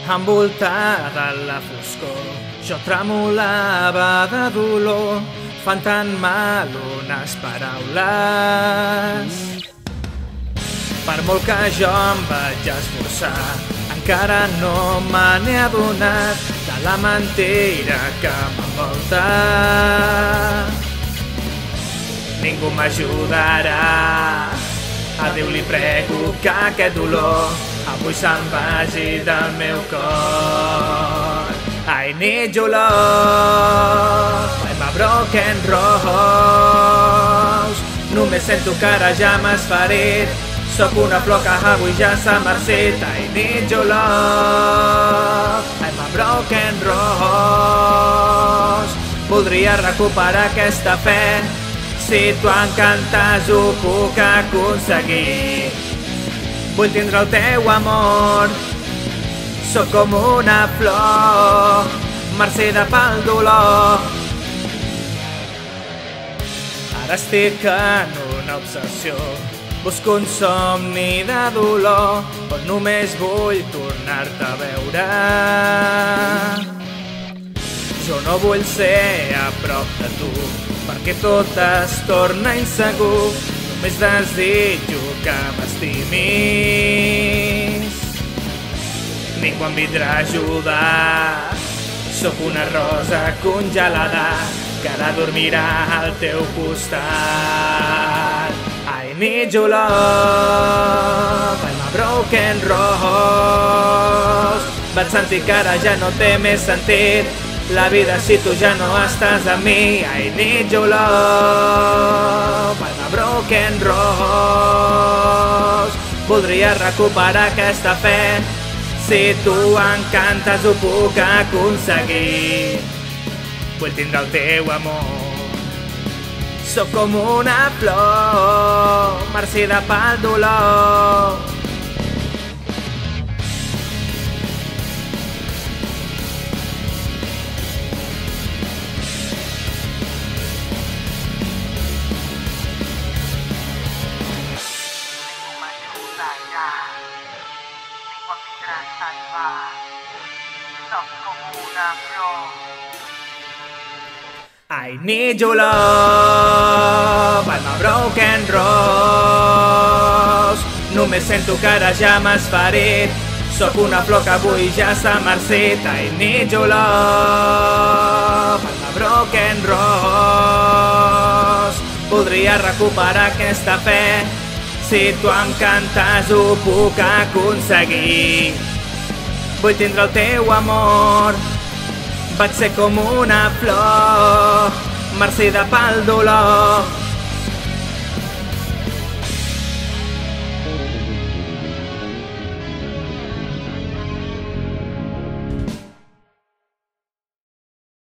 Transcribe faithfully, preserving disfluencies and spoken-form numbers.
envoltada en la foscor. Jo tremolava de dolor, fan tan mal unes paraules. Per molt que jo em vaig esforçar, encara no me n'he adonat de la mentida que m'envolta. Ningú m'ajudarà, a Déu li prego que aquest dolor avui se'n vagi del meu cor. I need your love, I'm a broken rose. Només sento que ara ja m'has ferit, sóc una flor que avui ja s'ha marcit. I need your love, I'm a broken rose. Voldria recuperar aquesta fe, si tu encantes ho puc aconseguir. Vull tindre el teu amor, sóc com una flor, marcida pel dolor. Ara estic en una obsessió, busco un somni de dolor, on només vull tornar-te a veure. Jo no vull ser a prop de tu, perquè tot es torna insegur. Només desitjo que m'estimis. Ningú em vindrà a ajudar, sóc una rosa congelada que ara dormirà al teu costat. I need your love, I'm a broken rose. Vaig sentir que ara ja no té més sentit la vida si tu ja no estàs amb mi. I need your love, I'm a broken rose. Voldria recuperar aquesta fe, si tu encantes ho puc aconseguir. Vull tindre el teu amor, sóc com una flor, marcida pel dolor. I need your love, I'm a broken rose. Només sento que ara ja m'has ferit, sóc una flor que avui ja s'ha marcit. I need your love, I'm a broken rose. Voldria recuperar aquesta fe, si tu em cantes ho puc aconseguir. Vull tindre el teu amor, vaig ser com una flor, marcida pel dolor.